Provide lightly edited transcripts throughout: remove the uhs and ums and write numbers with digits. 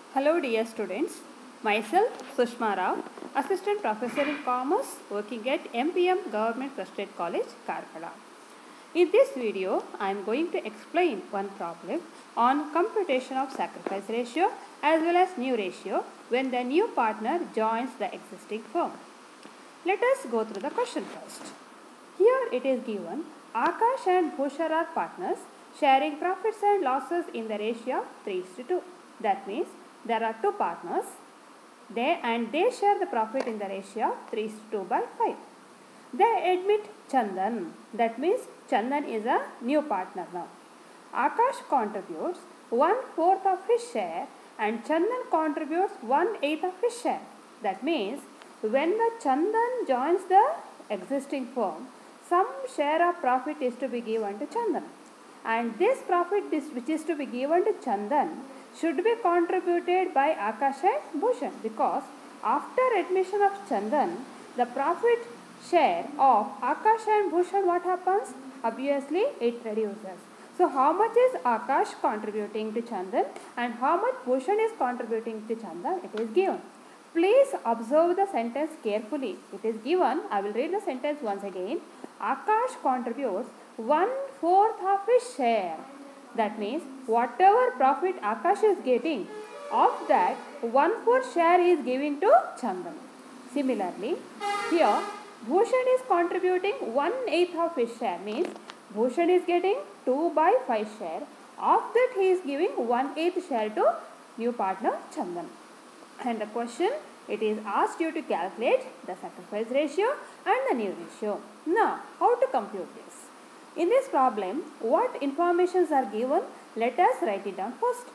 Hello dear students, myself Sushma Rao, Assistant Professor in Commerce working at MPM Government Trusted College, Karkala. In this video, I am going to explain one problem on computation of sacrifice ratio as well as new ratio when the new partner joins the existing firm. Let us go through the question first. Here it is given, Akash and Bhushar are partners sharing profits and losses in the ratio of 3:2. That means there are two partners they share the profit in the ratio of 3:2/5. They admit Chandan. That means Chandan is a new partner now. Akash contributes 1/4 of his share and Chandan contributes 1/8 of his share. That means when the Chandan joins the existing firm, some share of profit is to be given to Chandan, and this profit which is to be given to Chandan should be contributed by Akash and Bhushan, because after admission of Chandan, the profit share of Akash and Bhushan, what happens? Obviously it reduces. So how much is Akash contributing to Chandan and how much Bhushan is contributing to Chandan? It is given. Please observe the sentence carefully. It is given. I will read the sentence once again. Akash contributes 1/4 of his share. That means whatever profit Akash is getting, of that 1/4 share is giving to Chandan. Similarly, here Bhushan is contributing 1/8 of his share, means Bhushan is getting 2/5 share. Of that he is giving 1/8 share to new partner Chandan. And the question, it is asked you to calculate the sacrifice ratio and the new ratio. Now, how to compute this? In this problem, what informations are given? Let us write it down first.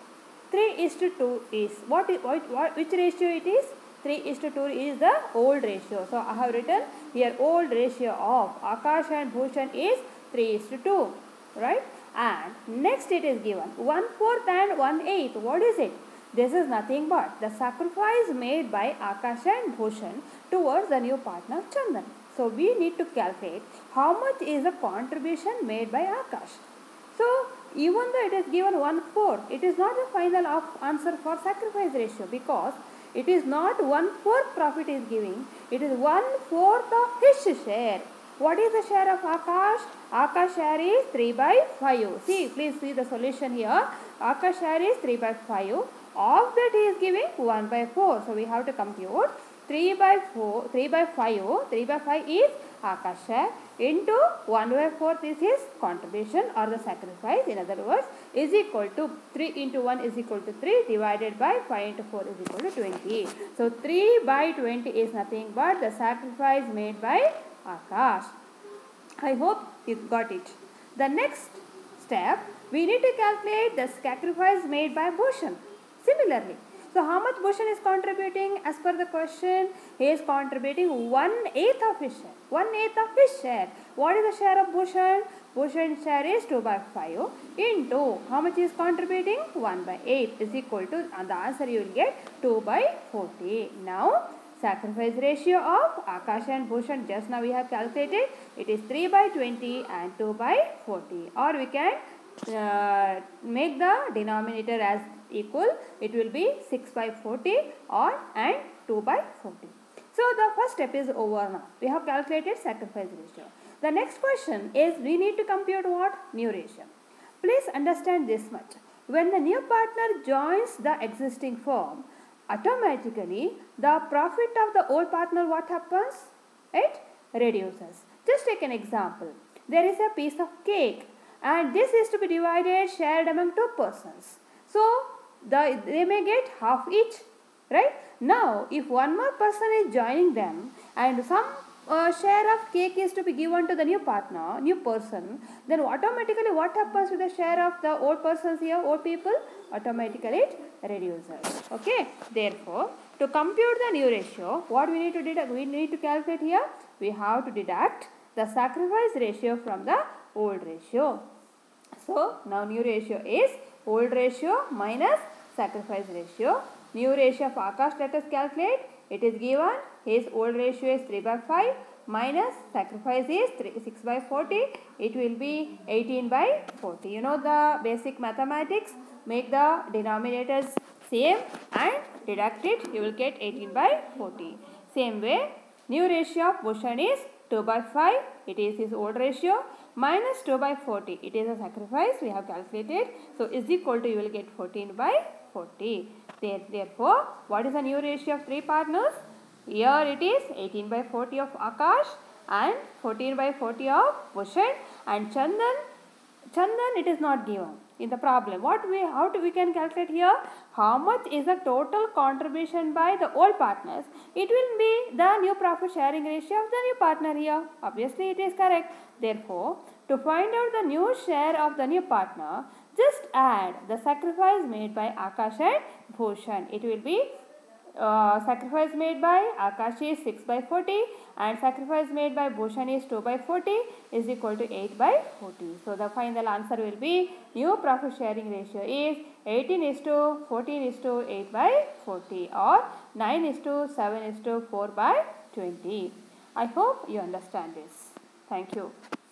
3:2 is which ratio it is? 3:2 is the old ratio. So, I have written here old ratio of Akash and Bhushan is 3:2, right? And next it is given 1/4 and 1/8. What is it? This is nothing but the sacrifice made by Akash and Bhushan towards the new partner Chandan. So we need to calculate how much is the contribution made by Akash. So even though it is given 1/4, it is not the final answer for sacrifice ratio, because it is not 1/4 profit is giving, it is 1/4 of his share. What is the share of Akash? Akash share is 3/5. See, please see the solution here. Akash share is 3/5. Of that he is giving 1/4. So we have to compute 3/5. 3/5 is Akash share into 1/4 is his contribution or the sacrifice. In other words, is equal to 3 into 1 is equal to 3 divided by 5 into 4 is equal to 20. So 3/20 is nothing but the sacrifice made by Akash. I hope you got it. The next step, we need to calculate the sacrifice made by Bhushan. Similarly, so how much Bhushan is contributing? As per the question, he is contributing 1/8 of his share. 1/8 of his share. What is the share of Bhushan? Bhushan's share is 2/5 into how much is contributing? 1/8 is equal to, and the answer you will get 2/40. Now, sacrifice ratio of Akash and Bhushan, just now we have calculated, it is 3/20 and 2/40, or we can make the denominator as equal. It will be 6/40 or and 2/40. So the first step is over now. We have calculated sacrifice ratio. The next question is, we need to compute what? New ratio. Please understand this much. When the new partner joins the existing firm, automatically the profit of the old partner, what happens? It reduces. Just take an example. There is a piece of cake and this is to be divided, shared among two persons. So they may get half each, right? Now if one more person is joining them and some share of cake is to be given to the new partner, new person, then automatically what happens with the share of the old persons here, old people? Automatically it reduces. Okay, therefore to compute the new ratio, what we need to deduct? We need to calculate here. We have to deduct the sacrifice ratio from the old ratio. So now new ratio is old ratio minus sacrifice ratio. New ratio of Akash, let us calculate. It is given, his old ratio is 3/5 minus sacrifice is 6/40. It will be 18/40. You know the basic mathematics. Make the denominators same and deduct it, you will get 18 by 40. Same way, new ratio of Bhushan is 2 by 5, it is his old ratio, minus 2 by 40, it is a sacrifice we have calculated. So is equal to, you will get 14 by 40. Therefore, what is the new ratio of 3 partners? Here it is 18 by 40 of Akash and 14 by 40 of Bhushan, and Chandan it is not given in the problem. How we can calculate here? How much is the total contribution by the old partners? It will be the new profit sharing ratio of the new partner here. Obviously it is correct. Therefore, to find out the new share of the new partner, just add the sacrifice made by Akash and Bhushan. It will be sacrifice made by Akash is 6 by 40 and sacrifice made by Bhushan is 2 by 40 is equal to 8 by 40. So the final answer will be new profit sharing ratio is 18:14:8 by 40 or 9:7:4 by 20. I hope you understand this. Thank you.